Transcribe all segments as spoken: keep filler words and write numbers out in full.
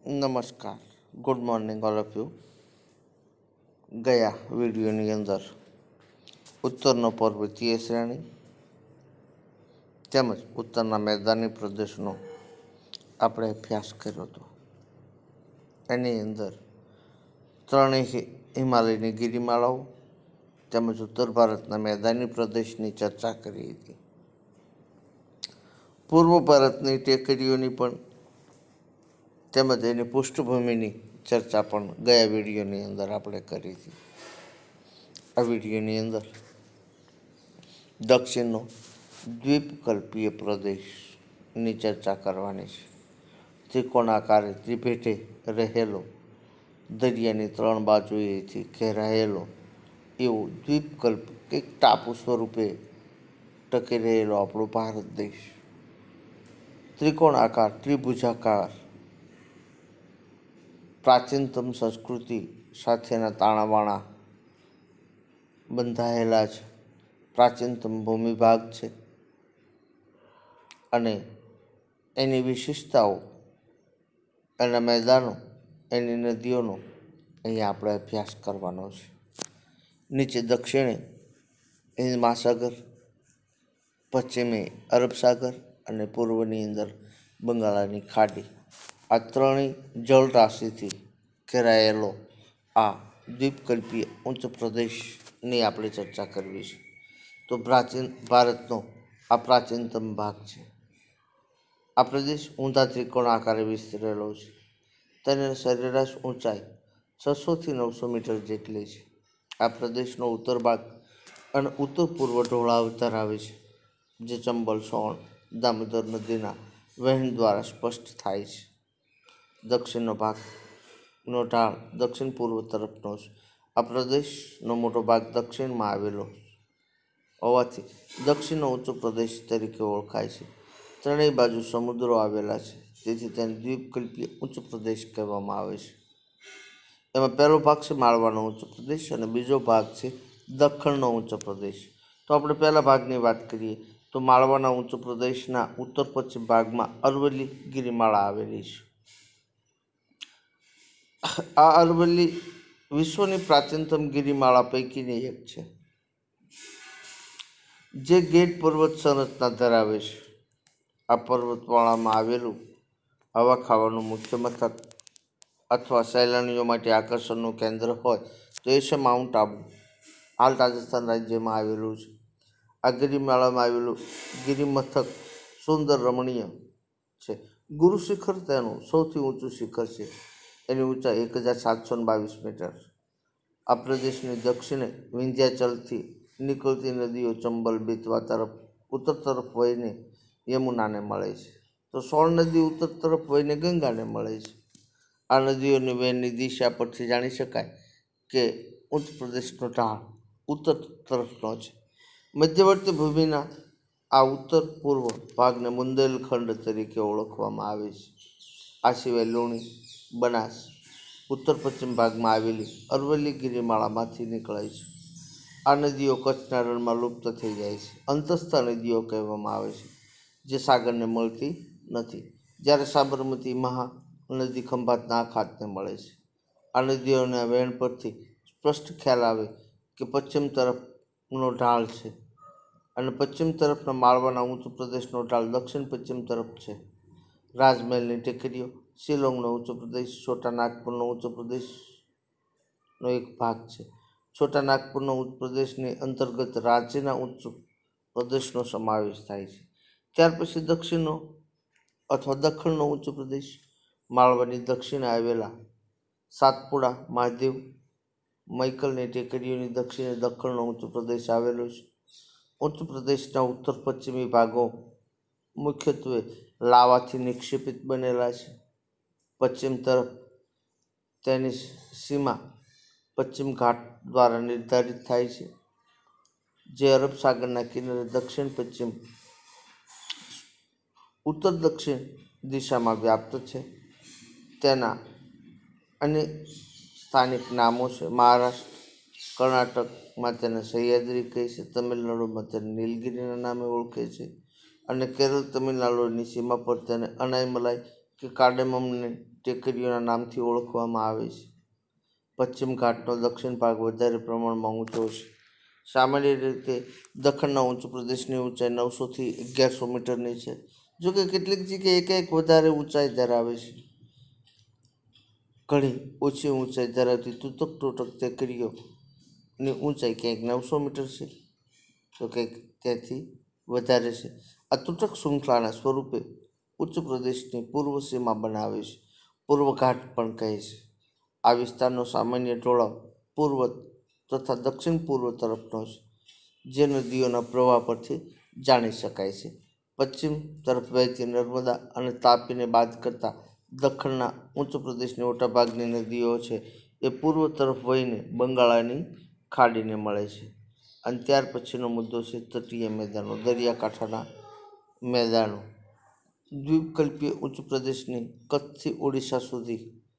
નમસ્કાર, good morning all of you. ગયા વિડીયોની અંદર ઉત્તરનો પર્વતીય શ્રેણી તેમજ ઉત્તરના મેદાની પ્રદેશનો આપણે અભ્યાસ કર્યો હતો. એની અંદર ત્રણેય હિમાલયની ગિરિમાળાઓ તેમજ ઉત્તર ભારતના મેદાની પ્રદેશની ચર્ચા કરી હતી. પૂર્વ ભારતની ટેકરીઓની પણ તેમજ એની પૃષ્ઠભૂમિની ચર્ચા પણ ગયા વિડીયોની અંદર આપણે કરી હતી. આ વિડીયોની અંદર દક્ષિણનો દ્વીપકલ્પીય પ્રદેશની ચર્ચા કરવાની છે. ત્રિકોણાકારે ત્રિભેટે રહેલો, દરિયાની ત્રણ બાજુએથી ઘેરાયેલો એવો દ્વીપકલ્પ એક ટાપુ સ્વરૂપે ટકી રહેલો આપણો ભારત દેશ. ત્રિકોણાકાર, ત્રિભુજાકાર પ્રાચીનતમ સંસ્કૃતિ સાથેના તાણાવાણા બંધાયેલા છે. પ્રાચીનતમ ભૂમિભાગ છે અને એની વિશેષતાઓ, એના મેદાનો, એની નદીઓનો અહીંયા આપણે અભ્યાસ કરવાનો છે. નીચે દક્ષિણે હિન્દ મહાસાગર, પશ્ચિમે અરબ સાગર અને પૂર્વની અંદર બંગાળાની ખાડી, આ ત્રણેય જળરાશિથી ઘેરાયેલો આ દ્વીપકલ્પીય ઉચ્ચ પ્રદેશની આપણે ચર્ચા કરવી છે. તો પ્રાચીન ભારતનો આ પ્રાચીનતમ ભાગ છે. આ પ્રદેશ ઊંધા ત્રિકોણ આકારે વિસ્તરેલો છે. તેની સરેરાશ ઊંચાઈ છસોથી નવસો મીટર જેટલી છે. આ પ્રદેશનો ઉત્તર ભાગ અને ઉત્તર પૂર્વ ઢોળાવ ધરાવે છે, જે ચંબલ, સોણ, દામોદર નદીના વહેણ દ્વારા સ્પષ્ટ થાય છે. દક્ષિણનો ભાગનો ઢાળ દક્ષિણ પૂર્વ તરફનો છે. આ પ્રદેશનો મોટો ભાગ દક્ષિણમાં આવેલો હોવાથી દક્ષિણનો ઊંચો પ્રદેશ તરીકે ઓળખાય છે. ત્રણેય બાજુ સમુદ્રો આવેલા છે, તેથી તેને દ્વીપકલ્પીય ઊંચો પ્રદેશ કહેવામાં આવે છે. એમાં પહેલો ભાગ છે માળવાનો ઊંચો પ્રદેશ અને બીજો ભાગ છે દખણનો ઊંચો પ્રદેશ. તો આપણે પહેલા ભાગની વાત કરીએ તો માળવાના ઊંચો પ્રદેશના ઉત્તર પશ્ચિમ ભાગમાં અરવલ્લી ગિરિમાળા આવેલી છે. આ અરવલ્લી વિશ્વની પ્રાચીનતમ ગિરિમાળા પૈકીની એક છે, જે ગેટ પર્વત સંરચના ધરાવે છે. આ પર્વતમાળામાં આવેલું હવા ખાવાનું મુખ્ય મથક અથવા સહેલાણીઓ માટે આકર્ષણનું કેન્દ્ર હોય તો એ છે માઉન્ટ આબુ. હાલ રાજસ્થાન રાજ્યમાં આવેલું છે. આ ગિરિમાળામાં આવેલું ગિરિમથક સુંદર રમણીય છે. ગુરુ શિખર તેનું સૌથી ઊંચું શિખર છે. એની ઊંચાઈ એક હજાર સાતસો ને બાવીસ મીટર. આ પ્રદેશની દક્ષિણે વિંધ્યાચલથી નીકળતી નદીઓ ચંબલ, બેતવા તરફ ઉત્તર તરફ વહીને યમુનાને મળે છે, તો સોળ નદી ઉત્તર તરફ વહીને ગંગાને મળે છે. આ નદીઓની વહેણની દિશા પરથી જાણી શકાય કે ઉચ્ચ પ્રદેશનો ઢાળ ઉત્તર તરફનો છે. મધ્યવર્તી ભૂમિના આ ઉત્તર પૂર્વ ભાગને બુંદેલખંડ તરીકે ઓળખવામાં આવે છે. આ સિવાય લુણી, બનાસ ઉત્તર પશ્ચિમ ભાગમાં આવેલી અરવલ્લી ગિરિમાળામાંથી નીકળે છે. આ નદીઓ કચ્છના રણમાં લુપ્ત થઈ જાય છે. અંતસ્થ નદીઓ કહેવામાં આવે છે, જે સાગરને મળતી નથી, જ્યારે સાબરમતી મહા નદી ખંભાતના અખાતને મળે છે. આ નદીઓના વહેણ પરથી સ્પષ્ટ ખ્યાલ આવે કે પશ્ચિમ તરફનો ઢાળ છે અને પશ્ચિમ તરફના માળવાના ઊંચો પ્રદેશનો ઢાળ દક્ષિણ પશ્ચિમ તરફ છે. રાજમહેલની ટેકરીઓ, શિલોંગનો ઊંચો પ્રદેશ, છોટા નાગપુરનો ઊંચો પ્રદેશનો એક ભાગ છે. છોટા નાગપુરનો ઊંચ પ્રદેશની અંતર્ગત રાંચીના ઊંચો પ્રદેશનો સમાવેશ થાય છે. ત્યાર પછી દક્ષિણનો અથવા દખણનો ઊંચો પ્રદેશ, માળવાની દક્ષિણે આવેલા સાતપુડા, મહાદેવ, મૈકલની ટેકરીઓની દક્ષિણે દખણનો ઊંચો પ્રદેશ આવેલો છે. ઊંચ પ્રદેશના ઉત્તર પશ્ચિમી ભાગો મુખ્યત્વે લાવાથી નિક્ષેપિત બનેલા છે. પશ્ચિમ તરફ તેની સીમા પશ્ચિમ ઘાટ દ્વારા નિર્ધારિત થાય છે, જે અરબ સાગરના કિનારે દક્ષિણ પશ્ચિમ ઉત્તર દક્ષિણ દિશામાં વ્યાપ્ત છે. તેના અન્ય સ્થાનિક નામો છે. મહારાષ્ટ્ર, કર્ણાટકમાં તેને સહ્યાદ્રી કહે છે, તમિલનાડુમાં તેને નીલગિરીના નામે ઓળખે છે અને કેરળ તમિલનાડુની સીમા પર તેને અનાઈમલાઈ કે કાર્ડેમમને ટેકરીઓના નામથી ઓળખવામાં આવે છે. પશ્ચિમ ઘાટનો દક્ષિણ ભાગ વધારે પ્રમાણમાં ઊંચો છે. સામાન્ય રીતે દખણના ઊંચુ પ્રદેશની ઊંચાઈ નવસોથી અગિયારસો મીટરની છે. જોકે કેટલીક જગ્યાએ એકાએક વધારે ઊંચાઈ ધરાવે છે. ઘણી ઓછી ઊંચાઈ ધરાવતી તૂતક તૂટક ટેકરીઓની ઊંચાઈ ક્યાંક નવસો મીટર છે તો કંઈક ત્યાંથી વધારે છે. આ તૂટક શૃંખલાના સ્વરૂપે ઉચ્ચ પ્રદેશની પૂર્વ સીમા બનાવે છે. પૂર્વ ઘાટ પણ કહે છે. આ વિસ્તારનો સામાન્ય ઢોળાવ પૂર્વ તથા દક્ષિણ પૂર્વ તરફનો છે, જે નદીઓના પ્રવાહ પરથી જાણી શકાય છે. પશ્ચિમ તરફ વહેતી નર્મદા અને તાપીને બાદ કરતાં દખણના ઉચ્ચ પ્રદેશની મોટાભાગની નદીઓ છે એ પૂર્વ તરફ વહીને બંગાળની ખાડીને મળે છે. અને ત્યાર પછીનો મુદ્દો છે તટીય મેદાનો, દરિયાકાંઠાના મેદાનો. દ્વીપકલ્પીય ઉચ્ચ પ્રદેશની કચ્છથી ઓડિશા સુધી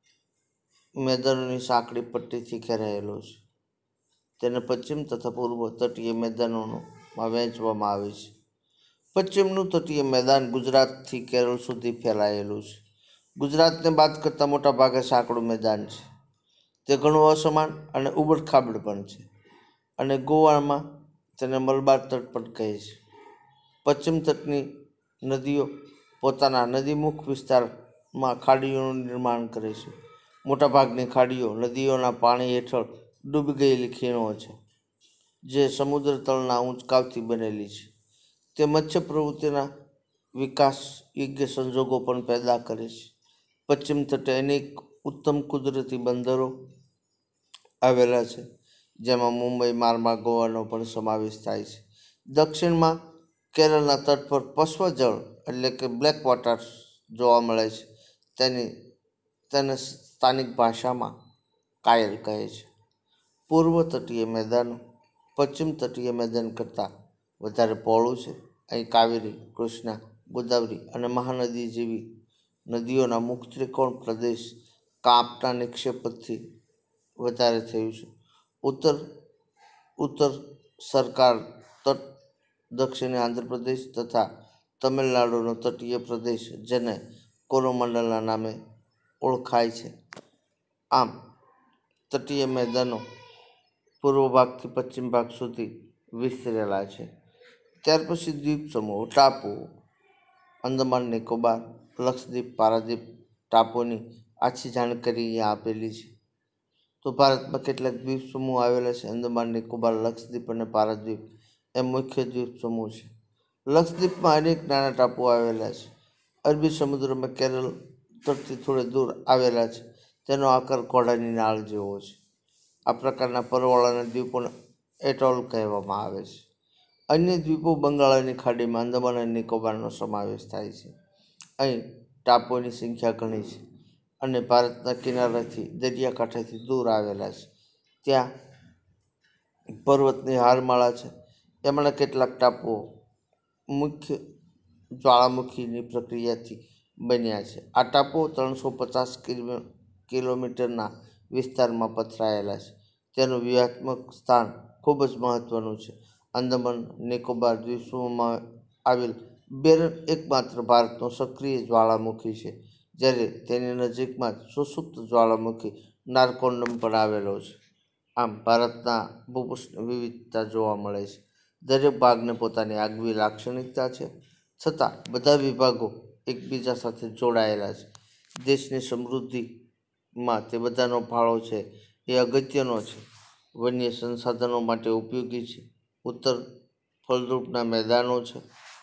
મેદાનોની સાંકડી પટ્ટીથી ઘેરાયેલો છે. તેને પશ્ચિમ તથા પૂર્વ તટીય મેદાનોમાં વહેંચવામાં આવે છે. પશ્ચિમનું તટીય મેદાન ગુજરાતથી કેરળ સુધી ફેલાયેલું છે. ગુજરાતને બાદ કરતાં મોટા ભાગે સાંકડું મેદાન છે. તે ઘણું અસમાન અને ઉબડ-ખાબડ પણ છે, અને ગોવામાં તેને મલબાર તટ પણ કહે છે. પશ્ચિમ તટની નદીઓ પોતાના નદીમુખ વિસ્તારમાં ખાડીઓનું નિર્માણ કરે છે. મોટાભાગની ખાડીઓ નદીઓના પાણી હેઠળ ડૂબી ગયેલી ખીણો છે, જે સમુદ્ર તળના ઊંચકાવથી બનેલી છે. તે મત્સ્ય પ્રવૃત્તિના વિકાસ યોગ્ય સંજોગો પણ પેદા કરે છે. પશ્ચિમ તટે અનેક ઉત્તમ કુદરતી બંદરો આવેલા છે, જેમાં મુંબઈ, મારમા, ગોવાનો પણ સમાવેશ થાય છે. દક્ષિણમાં કેરળના તટ પર પશ્વ જળ એટલે કે બ્લેક વોટર જોવા મળે છે. તેની તેને સ્થાનિક ભાષામાં કાયલ કહે છે. પૂર્વ તટીય મેદાનો પશ્ચિમ તટીય મેદાન કરતાં વધારે પહોળું છે. અહીં કાવેરી, કૃષ્ણા, ગોદાવરી અને મહાનદી જેવી નદીઓના મુખ ત્રિકોણ પ્રદેશ કાંપના નિક્ષેપથી વધારે થયું છે. ઉત્તર ઉત્તર સરકાર તટ દક્ષિણે આંધ્રપ્રદેશ તથા તમિલનાડુનો તટીય પ્રદેશ, જેને કોરોમંડલના નામે ઓળખાય છે. આમ તટીય મેદાનો પૂર્વ ભાગથી પશ્ચિમ ભાગ સુધી વિસ્તરેલા છે. ત્યાર પછી દ્વીપ સમૂહો, ટાપુઓ. અંદમાન નિકોબાર, લક્ષદ્વીપ, પારાદીપ ટાપુઓની આછી જાણકારી અહીંયા આપેલી છે. તો ભારતમાં કેટલાક દ્વીપ સમૂહ આવેલા છે. અંદમાન નિકોબાર, લક્ષદ્વીપ અને પારાદ્વીપ એ મુખ્ય દ્વીપ સમૂહ છે. લક્ષદ્વીપમાં અનેક નાના ટાપુઓ આવેલા છે. અરબી સમુદ્રમાં કેરળ તટથી થોડે દૂર આવેલા છે. તેનો આકાર ઘોડાની નાળ જેવો છે. આ પ્રકારના પરવાળાના દ્વીપોને એટોલ કહેવામાં આવે છે. અન્ય દ્વીપો બંગાળની ખાડીમાં અંદમાન અને નિકોબારનો સમાવેશ થાય છે. અહીં ટાપુઓની સંખ્યા ઘણી છે અને ભારતના કિનારાથી દરિયાકાંઠેથી દૂર આવેલા છે. ત્યાં પર્વતની હારમાળા છે. એમાંના કેટલાક ટાપુઓ મુખ્ય જ્વાળામુખીની પ્રક્રિયાથી બન્યા છે. આ ટાપુઓ ત્રણસો પચાસ કિલોમીટરના વિસ્તારમાં પથરાયેલા છે. તેનું વ્યૂહાત્મક સ્થાન ખૂબ જ મહત્વનું છે. અંદમાન નિકોબાર દ્વીપસમૂહમાં આવેલ બેરન એકમાત્ર ભારતનો સક્રિય જ્વાળામુખી છે, જ્યારે તેની નજીકમાં જ સુષુપ્ત જ્વાળામુખી નારકોન્ડમ પણ આવેલો છે. આમ ભારતના ભૂપૃષ્ઠની વિવિધતા જોવા મળે છે. દરેક ભાગને પોતાની આગવી લાક્ષણિકતા છે, છતાં બધા વિભાગો એકબીજા સાથે જોડાયેલા છે. દેશની સમૃદ્ધિમાં તે બધાનો ફાળો છે એ અગત્યનો છે. વન્ય સંસાધનો માટે ઉપયોગી છે. ઉત્તર ફળદ્રુપના મેદાનો છે,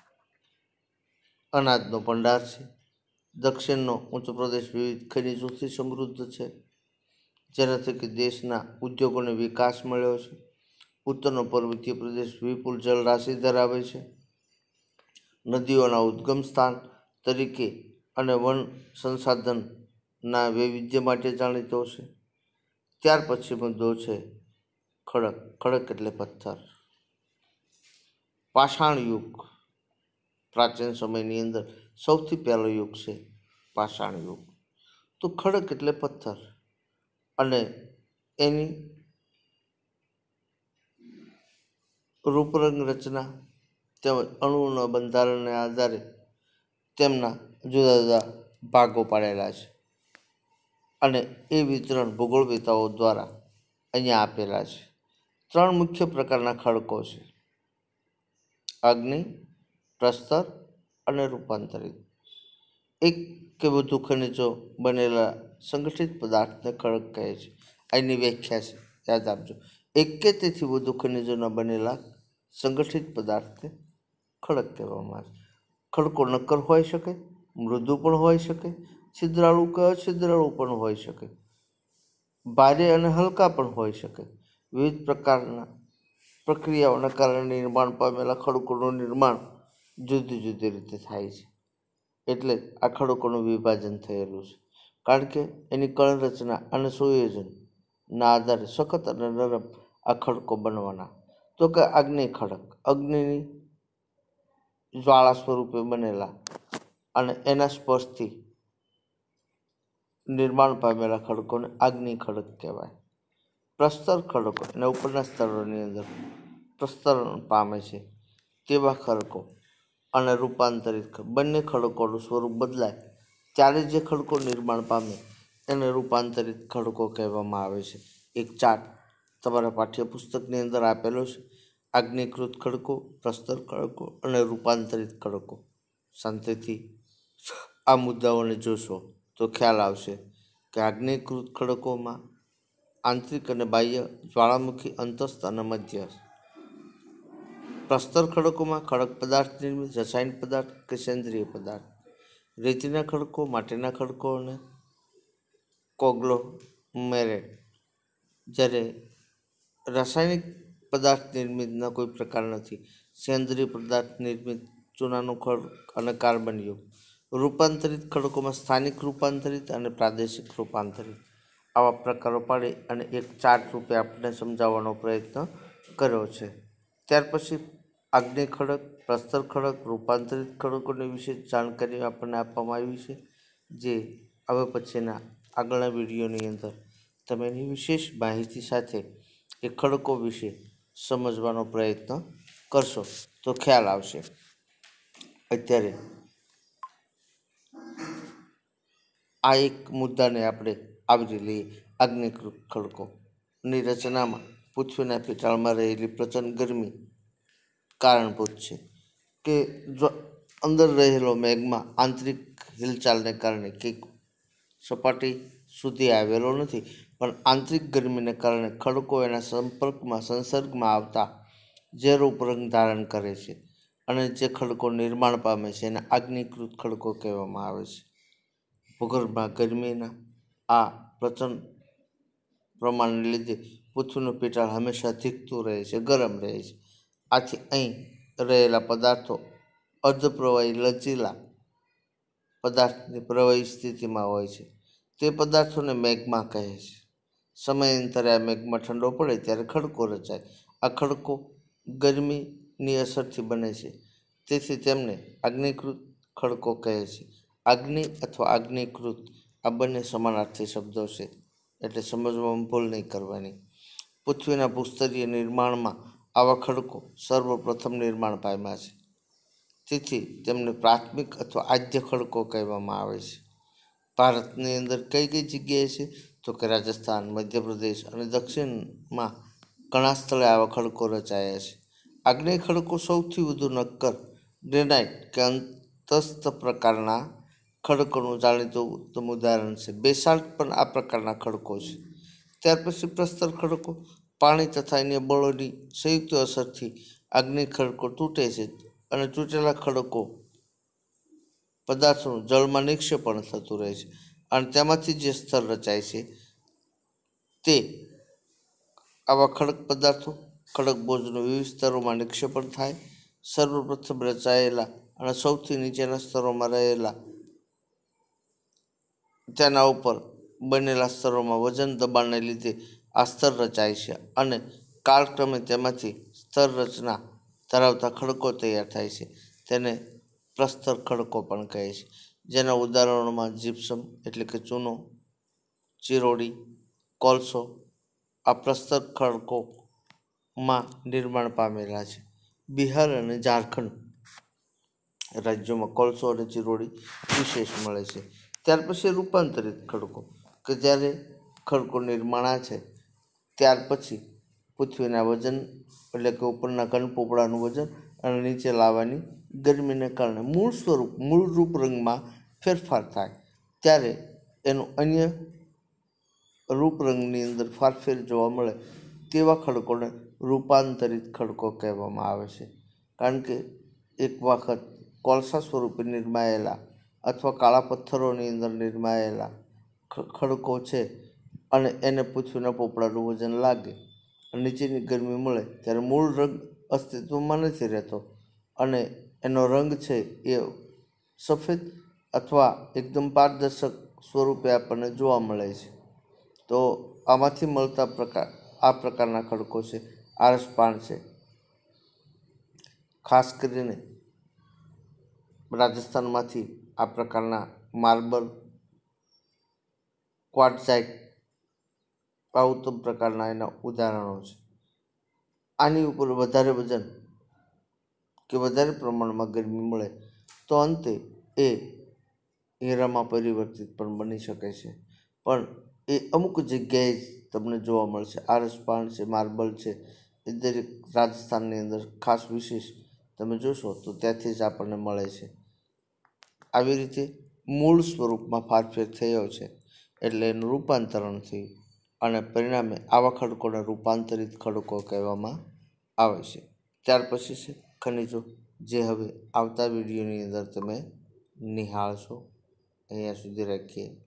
અનાજનો ભંડાર છે. દક્ષિણનો ઊંચો પ્રદેશ વિવિધ ખનિજોથી સમૃદ્ધ છે, જેના થકી દેશના ઉદ્યોગોને વિકાસ મળ્યો છે. ઉત્તરનો પર્વતીય પ્રદેશ વિપુલ જળરાશિ ધરાવે છે. નદીઓના ઉદ્ગમ સ્થાન તરીકે અને વન સંસાધનના વૈવિધ્ય માટે જાણીતો છે. ત્યાર પછી મુદ્દો છે ખડક. ખડક એટલે પથ્થર. પાષાણ યુગ. પ્રાચીન સમયની અંદર સૌથી પહેલો યુગ છે પાષાણ યુગ. તો ખડક એટલે પથ્થર, અને એની રૂપરંગ રચના તેમજ અણુઓના બંધારણને આધારે તેમના જુદા જુદા ભાગો પાડેલા છે અને એ વિતરણ ભૂગોળવેતાઓ દ્વારા અહીંયા આપેલા છે. ત્રણ મુખ્ય પ્રકારના ખડકો છે: અગ્નિ, પ્રસ્તર અને રૂપાંતરિત. એક કે વધુ ખનિજો બનેલા સંગઠિત પદાર્થને ખડક કહે છે. આની વ્યાખ્યા છે, યાદ આપજો. એક કે તેથી વધુ ખનિજોના બનેલા સંગઠિત પદાર્થને ખડક કહેવામાં આવે છે. ખડકો નક્કર હોઈ શકે, મૃદુ પણ હોઈ શકે, છિદ્રાળુ કે અછિદ્રાળુ પણ હોઈ શકે, ભારે અને હલકા પણ હોઈ શકે. વિવિધ પ્રકારના પ્રક્રિયાઓના કારણે નિર્માણ પામેલા ખડકોનું નિર્માણ જુદી જુદી રીતે થાય છે. એટલે આ ખડકોનું વિભાજન થયેલું છે, કારણ કે એની કણ રચના અને સુયોજનના આધારે સખત અને નરમ આ ખડકો બનવાના. તો કે આગ્નેય ખડક, અગ્નિની જ્વાળા સ્વરૂપે બનેલા અને એના સ્પર્શથી નિર્માણ પામેલા ખડકોને આગ્નેય ખડક કહેવાય. પ્રસ્તર ખડકો એના ઉપરના સ્તરોની અંદર પ્રસ્તરણ પામે છે તેવા ખડકો અને રૂપાંતરિત બંને ખડકોનું સ્વરૂપ બદલાય ત્યારે જે ખડકો નિર્માણ પામે એને રૂપાંતરિત ખડકો કહેવામાં આવે છે. એક ચાર્ટ તમારા પાઠ્યપુસ્તકની અંદર આપેલો છે: આગ્નેયકૃત ખડકો, પ્રસ્તર ખડકો અને રૂપાંતરિત ખડકો. શાંતિથી આ મુદ્દાઓને જોશો તો ખ્યાલ આવશે કે આગ્નેયકૃત ખડકોમાં આંતરિક અને બાહ્ય જ્વાળામુખી અંતસ્થ અને મધ્ય. પ્રસ્તર ખડકોમાં ખડક પદાર્થ નિર્મિત, રસાયણ પદાર્થ કે સેન્દ્રિય પદાર્થ. રેતીના ખડકો, માટીના ખડકો અને કોગ્લોમેરેટ. જ્યારે રાસાયણિક પદાર્થ નિર્મિતના કોઈ પ્રકાર નથી. સેન્દ્રિય પદાર્થ નિર્મિત ચૂનાનું ખડક અને કાર્બનયુક્ત. રૂપાંતરિત ખડકોમાં સ્થાનિક રૂપાંતરિત અને પ્રાદેશિક રૂપાંતરિત. આવા પ્રકારો પાડી અને એક ચાર્ટ રૂપે આપણે સમજાવવાનો પ્રયત્ન કર્યો છે. ત્યાર પછી આગ્નેય ખડક, પ્રસ્તર ખડક, રૂપાંતરિત ખડકોની વિશે જાણકારી આપણને આપવામાં આવી છે, જે હવે પછીના આગળના વિડીયોની અંદર તમે એની વિશેષ માહિતી સાથે એ ખડકો વિશે સમજવાનો પ્રયત્ન કરશો તો ખ્યાલ આવશે. અત્યારે આ એક મુદ્દાને આપણે આવરી લઈએ. આગ્નેયકૃત ખડકોની રચનામાં પૃથ્વીના પેટાળમાં રહેલી પ્રચંડ ગરમી કારણભૂત છે કે જો અંદર રહેલો મેગ્મા આંતરિક હિલચાલને કારણે કે સપાટી સુધી આવેલો નથી, પણ આંતરિક ગરમીને કારણે ખડકો એના સંપર્કમાં સંસર્ગમાં આવતા જે રૂપ રંગ ધારણ કરે છે અને જે ખડકો નિર્માણ પામે છે એને આગ્નેયકૃત ખડકો કહેવામાં આવે છે. ભૂગર્ભમાં ગરમીના આ પ્રચંડ પ્રમાણને લીધે પૃથ્વીનું પેટાળ હંમેશા ધીકતું રહે છે, ગરમ રહે છે. આથી અહીં રહેલા પદાર્થો અર્ધપ્રવાહી લચીલા પદાર્થની પ્રવાહી સ્થિતિમાં હોય છે. તે પદાર્થોને મેગ્મા કહે છે. સમયાંતરે આ મેગ્મા ઠંડો પડે ત્યારે ખડકો રચાય. આ ખડકો ગરમીની અસરથી બને છે, તેથી તેમને આગ્નેયકૃત ખડકો કહે છે. આગ્નેય અથવા આગ્નેયકૃત આ બંને સમાનાર્થી શબ્દો છે, એટલે સમજવામાં ભૂલ નહીં કરવાની. પૃથ્વીના ભૂસ્તરીય નિર્માણમાં આવા ખડકો સર્વપ્રથમ નિર્માણ પામ્યા છે, તેથી તેમને પ્રાથમિક અથવા આદ્ય ખડકો કહેવામાં આવે છે. ભારતની અંદર કઈ કઈ જગ્યાએ છે તો કે રાજસ્થાન, મધ્યપ્રદેશ અને દક્ષિણમાં ઘણા સ્થળે આવા ખડકો રચાયા છે. આગ્નેય ખડકો સૌથી વધુ નક્કર ગ્રેનાઇટ કે અંતસ્થ પ્રકારના ખડકોનું જાણીતું ઉત્તમ ઉદાહરણ છે. બેસાલ્ટ પણ આ પ્રકારના ખડકો છે. ત્યાર પછી પ્રસ્તર ખડકો. પાણી તથા અન્ય બળોની સંયુક્ત અસરથી આગ્નેય ખડકો તૂટે છે અને તૂટેલા ખડકો પદાર્થોનું જળમાં નિક્ષેપણ થતું રહે છે અને તેમાંથી જે સ્તર રચાય છે તે આવા ખડક પદાર્થો ખડક બોજનું વિવિધ સ્તરોમાં નિક્ષેપણ થાય. સર્વપ્રથમ રચાયેલા અને સૌથી નીચેના સ્તરોમાં રહેલા તેના ઉપર બનેલા સ્તરોમાં વજન દબાણને લીધે આ સ્તર રચાય છે અને કાળક્રમે તેમાંથી સ્તર રચના ધરાવતા ખડકો તૈયાર થાય છે. તેને પ્રસ્તર ખડકો પણ કહે છે, જેના ઉદાહરણોમાં જીપ્સમ એટલે કે ચૂનો, ચિરોડી, કોલસો આ પ્રસ્તર ખડકોમાં નિર્માણ પામેલા છે. બિહાર અને ઝારખંડ રાજ્યોમાં કોલસો અને ચિરોડી વિશેષ મળે છે. ત્યાર પછી રૂપાંતરિત ખડકો કે જ્યારે ખડકો નિર્માણ છે ત્યાર પછી પૃથ્વીના વજન એટલે કે ઉપરના ઘન પોપડાનું વજન અને નીચે લાવવાની ગરમીને કારણે મૂળ સ્વરૂપ મૂળ રૂપ રંગમાં ફેરફાર થાય ત્યારે એનું અન્ય રૂપરંગની અંદર ફારફેર જોવા મળે તેવા ખડકોને રૂપાંતરિત ખડકો કહેવામાં આવે છે. કારણ કે એક વખત કોલસા સ્વરૂપે નિર્માયેલા અથવા કાળા પથ્થરોની અંદર નિર્માયેલા ખડકો છે અને એને પૃથ્વીના પોપડાનું વજન લાગે અને નીચેની ગરમી મળે ત્યારે મૂળ રંગ અસ્તિત્વમાં નથી રહેતો અને એનો રંગ છે એ સફેદ અથવા એકદમ પારદર્શક સ્વરૂપે આપણને જોવા મળે છે. તો આમાંથી મળતા પ્રકાર આ પ્રકારના ખડકો છે આરસપાણ છે. ખાસ કરીને રાજસ્થાનમાંથી આ પ્રકારના માર્બલ, ક્વાર્ટઝાઇટ આ ઉત્તમ પ્રકારના એના ઉદાહરણો છે. આની ઉપર વધારે વજન કે વધારે પ્રમાણમાં ગરમી મળે તો અંતે એ હીરામાં પરિવર્તિત પણ બની શકે છે. પણ એ અમુક જગ્યાએ જ તમને જોવા મળશે. આરસપાણ છે, માર્બલ છે, એ દરેક રાજસ્થાનની અંદર ખાસ વિશેષ તમે જોશો તો ત્યાંથી જ આપણને મળે છે. આવી રીતે મૂળ સ્વરૂપમાં ફારફેર થયો છે એટલે એનું રૂપાંતરણ થયું અને પરિણામે આવા ખડકોને રૂપાંતરિત ખડકો કહેવામાં આવે છે. ત્યાર પછી છે ખનિજો, જે હવે આવતા વિડીયોની અંદર તમે નિહાળશો. અહીંયા સુધી રાખીએ.